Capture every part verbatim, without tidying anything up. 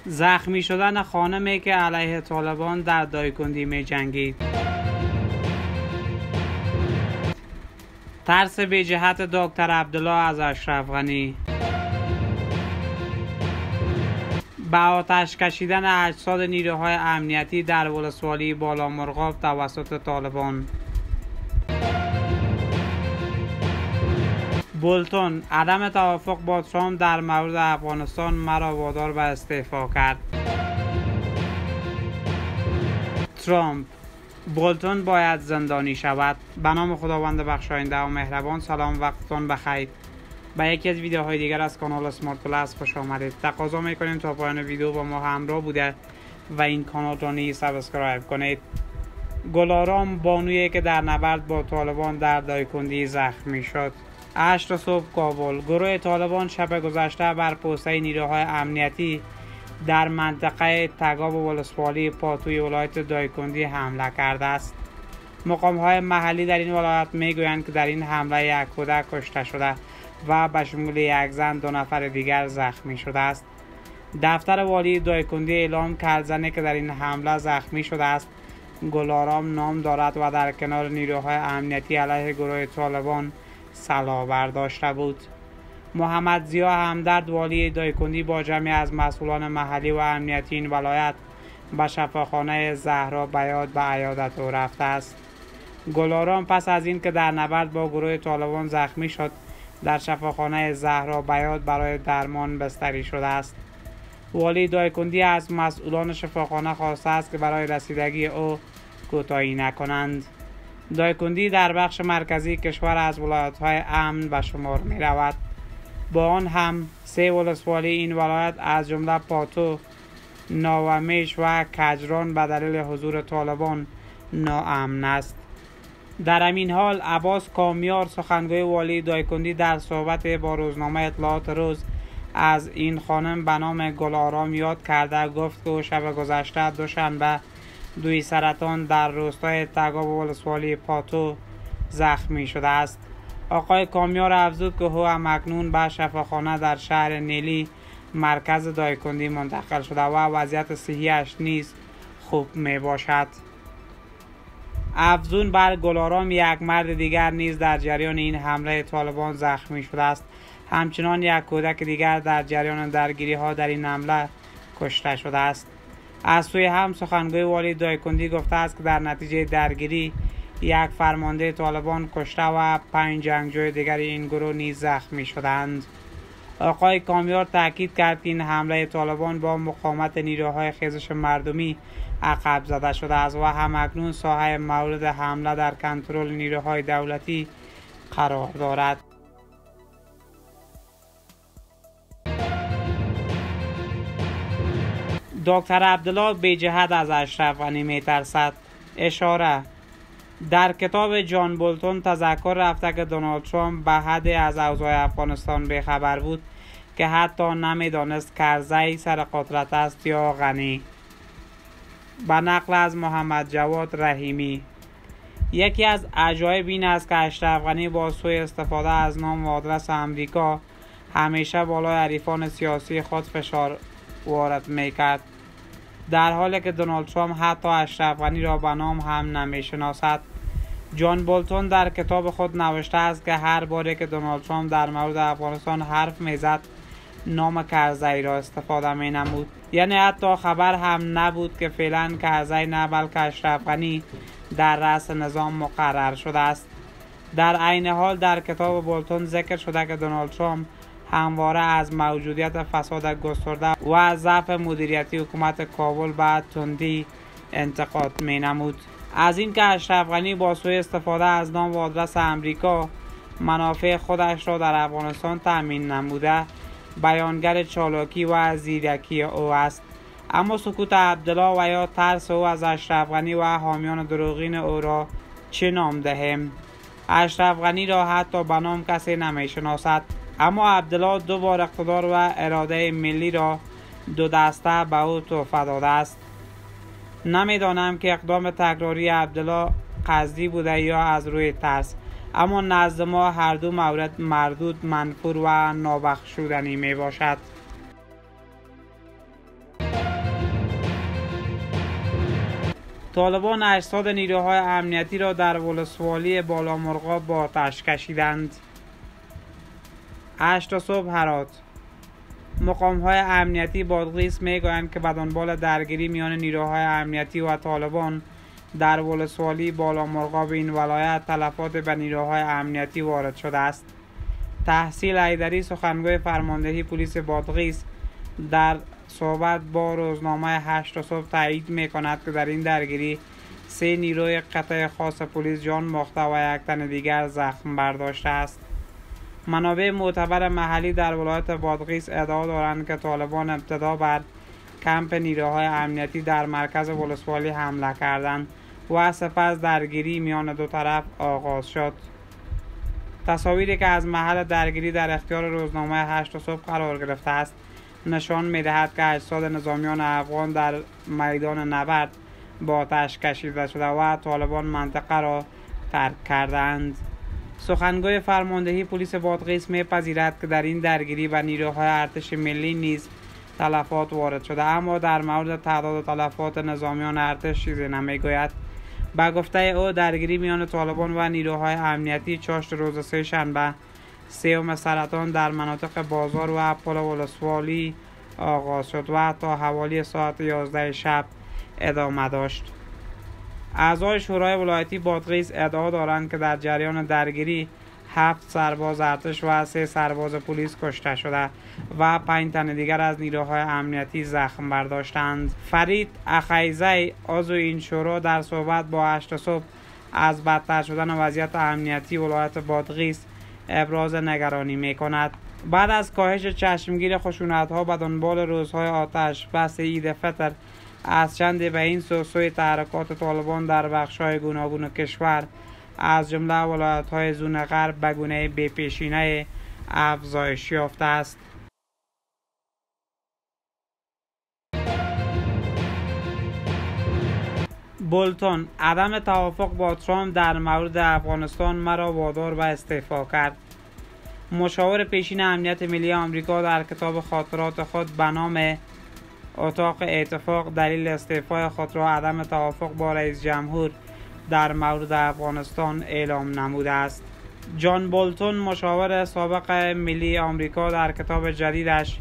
زخمی شدن خانمی که علیه طالبان در دایکندی می جنگید. ترس بی جهت دکتر عبدالله از اشرف غنی. به آتش کشیدن اجساد نیروهای امنیتی در ولسوالی بالامرغاب توسط طالبان. بولتون: عدم توافق با ترامپ در مورد افغانستان مرا وادار به استعفا کرد. ترامپ: بولتون باید زندانی شود. به نام خداوند بخشاینده و مهربان. سلام، وقتتون بخیر. به یکی از ویدیوهای دیگر از کانال اسمارت پلاس خوش آمدید. تقاضا میکنیم تا پایان ویدیو با ما همراه بوده و این کانال را نیز سابسکرایب کنید. گلارام بانویی که در نبرد با طالبان در دایکندی زخمی شد. هشت صبح کابل: گروه طالبان شب گذشته بر پوسته نیروهای امنیتی در منطقه تگاب و ولسوالی پاتوی ولایت دایکندی حمله کرده است. مقام‌های محلی در این ولایت میگویند که در این حمله یک کودک کشته شده و به شمول یک زن دو نفر دیگر زخمی شده است. دفتر والی دایکندی اعلام کرد زنی که در این حمله زخمی شده است گلارام نام دارد و در کنار نیروهای امنیتی علیه گروه طالبان سلاح برداشته بود. محمد ضیا همدرد والی دایکندی با جمعی از مسئولان محلی و امنیتی این ولایت به شفاخانه زهرا بیات به عیادت او رفته است. گلارام پس از این که در نبرد با گروه طالبان زخمی شد در شفاخانه زهرا بیات برای درمان بستری شده است. والی دایکندی از مسئولان شفاخانه خواسته است که برای رسیدگی او کوتاهی نکنند. دایکندی در بخش مرکزی کشور از ولایت‌های امن به شمار می رود. با آن هم سه ولسوالی این ولایت از جمله پاتو، ناومیش و کجران به دلیل حضور طالبان ناامن است. در همین حال عباس کامیار سخنگوی والی دایکندی در صحبت با روزنامه اطلاعات روز از این خانم به نام گلارام یاد کرده گفت که او شب گذشته دوشنبه دوی سرطان در روستای تگاب و ولسوالی پاتو زخمی شده است. آقای کامیار افزود که او هم اکنون به شفاخانه در شهر نیلی مرکز دایکندی منتقل شده و وضعیت صحیحش نیز خوب می باشد. افزون بر گلارام یک مرد دیگر نیز در جریان این حمله طالبان زخمی شده است. همچنان یک کودک دیگر در جریان درگیری ها در این حمله کشته شده است. از سوی هم سخنگوی والی دایکندی گفته است که در نتیجه درگیری یک فرمانده طالبان کشته و پنج جنگجوی دیگر این گروه نیز زخمی شدند. آقای کامیار تاکید کرد که این حمله طالبان با مقاومت نیروهای خیزش مردمی عقب زده شده است و همکنون ساحه مورد حمله در کنترل نیروهای دولتی قرار دارد. دکتر عبدالله بی جهت از اشرف غنی می ترسد. اشاره: در کتاب جان بولتون تذکر رفته که دونالد ترامپ به حدی از اوضاع افغانستان بیخبر بود که حتی نمیدانست کرزی سر قدرت است یا غنی. به نقل از محمد جواد رحیمی: یکی از عجایب این است که اشرف غنی با سوء استفاده از نام و آدرس امریکا همیشه بالای حریفان سیاسی خود فشار وارد میکرد، در حالی که دونالد ترامپ حتی اشرف غنی را به نام هم نمیشناسد. جان بولتون در کتاب خود نوشته است که هر باری که دونالد ترامپ در مورد افغانستان حرف میزد نام کرزی را استفاده می نمود. یعنی حتی خبر هم نبود که فعلا کرزی نه بلکه اشرف غنی در رأس نظام مقرر شده است. در عین حال در کتاب بولتون ذکر شده که دونالد ترامپ همواره از موجودیت فساد گسترده و از ضعف مدیریتی حکومت کابل به تندی انتقاد می نمود. از اینکه اشرف غنی با سوء استفاده از نام و آدرس امریکا منافع خودش را در افغانستان تأمین نموده بیانگر چالاکی و زیرکی او است. اما سکوت عبدالله و یا ترس او از اشرف غنی و حامیان دروغین او را چه نام دهیم؟ اشرف غنی را حتی به نام کسی نمی شناسد، اما عبدالله دو بار اقتدار و اراده ملی را دو دسته به او تحفه داده است. نمیدانم که اقدام تکراری عبدالله قصدی بوده یا از روی ترس، اما نزد ما هر دو مورد مردود، منفور و نابخشودنی می باشد. طالبان اجساد نیروهای امنیتی را در ولسوالی بالامرغاب با آتش کشیدند. هشت صبح هرات. مقام‌های امنیتی بادغیس می‌گویند که به دنبال درگیری میان نیروهای امنیتی و طالبان در ولسوالی بالامرغاب این ولایت تلفات به نیروهای امنیتی وارد شده است. تحصیل حیدری سخنگوی فرماندهی پلیس بادغیس در صحبت با روزنامه هشت صبح تایید می‌کند که در این درگیری سه نیروی قطع خاص پلیس جان باخته و یک تن دیگر زخم برداشته است. منابع معتبر محلی در ولایت بادغیس ادعا دارند که طالبان ابتدا بر کمپ نیروهای امنیتی در مرکز ولسوالی حمله کردند و سپس درگیری میان دو طرف آغاز شد. تصاویری که از محل درگیری در اختیار روزنامه هشت صبح قرار گرفته است نشان می‌دهد که اجساد نظامیان افغان در میدان نبرد با آتش کشیده شده و طالبان منطقه را ترک کردند. سخنگوی فرماندهی پلیس بادغیس می‌پذیرد که در این درگیری به نیروهای ارتش ملی نیز تلفات وارد شده، اما در مورد تعداد تلفات نظامیان ارتش چیزی نمیگوید. با گفته او درگیری میان طالبان و نیروهای امنیتی چاشت روز سه شنبه سیوم سرطان در مناطق بازار و پل ولسوالی آغاز شد و تا حوالی ساعت یازده شب ادامه داشت. اعضای شورای ولایتی بادغیس ادعا دارند که در جریان درگیری هفت سرباز ارتش و سه سرباز پلیس کشته شده و پنج تن دیگر از نیروهای امنیتی زخم برداشتند. فرید اخیزی عضو این شورا در صحبت با هشت صبح از بدتر شدن وضعیت امنیتی ولایت بادغیس ابراز نگرانی می کند. بعد از کاهش چشمگیر خشونت‌ها به دنبال روزهای آتش بس عید فطر از چند به این سو سوی تحرکات طالبان در بخش‌های گوناگون کشور از جمله ولایت‌های زون غرب به گونه بی‌پیشینه افزایش یافته است. بولتون: عدم توافق با ترامپ در مورد افغانستان مرا وادار به استعفا کرد. مشاور پیشین امنیت ملی آمریکا در کتاب خاطرات خود به نام اتاق اتفاق دلیل استعفای خود را عدم توافق با رئیس جمهور در مورد افغانستان اعلام نموده است. جان بولتون مشاور سابق ملی آمریکا در کتاب جدیدش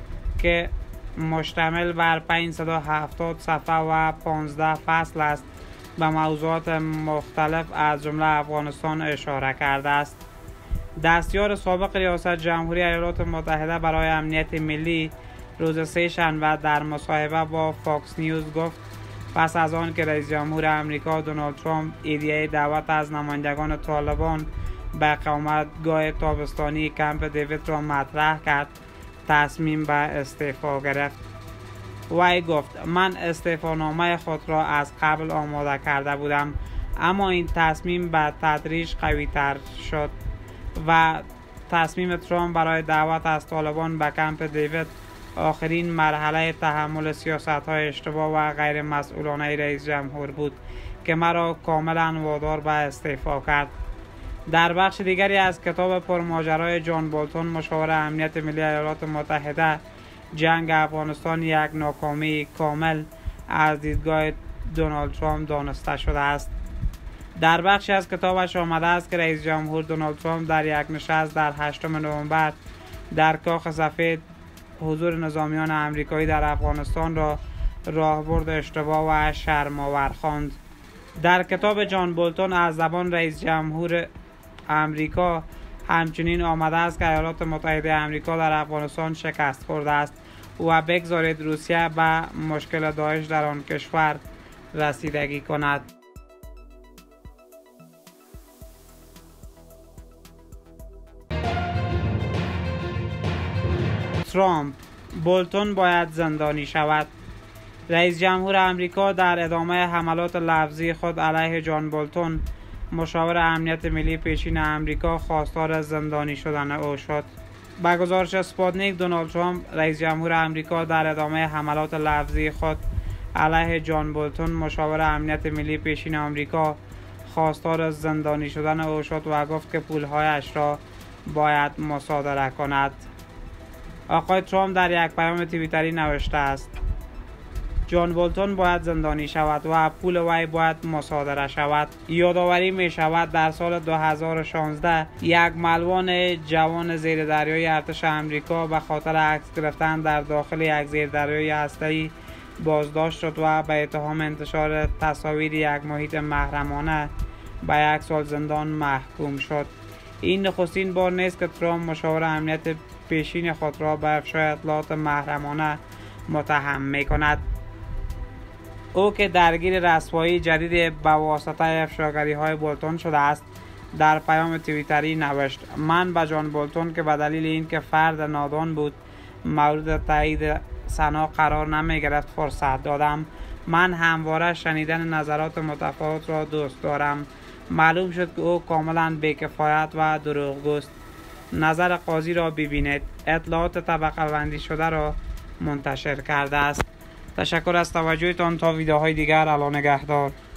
که مشتمل بر پانصد و هفتاد صفحه و پانزده فصل است به موضوعات مختلف از جمله افغانستان اشاره کرده است. دستیار سابق ریاست جمهوری ایالات متحده برای امنیت ملی روز سه شنبه در مصاحبه با فاکس نیوز گفت پس از آن که رئیس جمهور امریکا دونالد ترامپ ایده دعوت از نمایندگان طالبان به اقامتگاه تابستانی کمپ دیوید را مطرح کرد، تصمیم به استعفا گرفت. وی گفت من استعفانامه خود را از قبل آماده کرده بودم، اما این تصمیم به تدریج قوی تر شد و تصمیم ترامپ برای دعوت از طالبان به کمپ دیوید آخرین مرحله تحمل سیاست‌های اشتباه و غیر مسئولانه رئیس جمهور بود که مرا کاملا وادار به استعفا کرد. در بخش دیگری از کتاب پرماجرای جان بولتون مشاور امنیت ملی ایالات متحده جنگ افغانستان یک ناکامی کامل از دیدگاه دونالد ترامپ دانسته شده است. در بخشی از کتابش آمده است که رئیس جمهور دونالد ترامپ در یک نشست در هشتم نوامبر در کاخ سفید حضور نظامیان امریکایی در افغانستان را راهبرد اشتباه و شرم‌آور خواند. در کتاب جان بولتون از زبان رئیس جمهور امریکا همچنین آمده است که ایالات متحده امریکا در افغانستان شکست خورده است و بگذارید روسیه به مشکل داعش در آن کشور رسیدگی کند. ترامپ: بولتون باید زندانی شود. رئیس جمهور امریکا در ادامه حملات لفظی خود علیه جان بولتون مشاور امنیت ملی پیشین امریکا خواستار زندانی شدن او شد. با گزارش اسپوتنیک دونالد ترامپ رئیس جمهور امریکا در ادامه حملات لفظی خود علیه جان بولتون مشاور امنیت ملی پیشین امریکا خواستار زندانی شدن او شد و گفت که پولهایش را باید مصادره کند. آقای ترامپ در یک پیام توییتری نوشته است: جان بولتون باید زندانی شود و پول وی باید مصادره شود. یادآوری می شود در سال دو هزار و شانزده یک ملوان جوان زیردریایی ارتش آمریکا به خاطر عکس گرفتن در داخل یک زیردریایی هسته‌ای بازداشت شد و به اتهام انتشار تصاویر یک محیط محرمانه به یک سال زندان محکوم شد. این نخستین بار نیست که ترامپ مشاور امنیت پیشین خود را به افشای اطلاعات محرمانه متهم می کند. او که درگیر رسوایی جدید به واسطه افشاگری های بولتون شده است در پیام توییتری نوشت: من به جان بولتون که به دلیل اینکه فرد نادان بود مورد تایید سنا قرار نمی گرفت فرصت دادم. من همواره شنیدن نظرات متفاوت را دوست دارم. معلوم شد که او کاملا بی‌کفایت و دروغگوست. نظر قاضی را ببینید. اطلاعات طبقه بندی شده را منتشر کرده است. تشکر از توجهتان. تا ویدیوهای دیگر، الله نگهدار.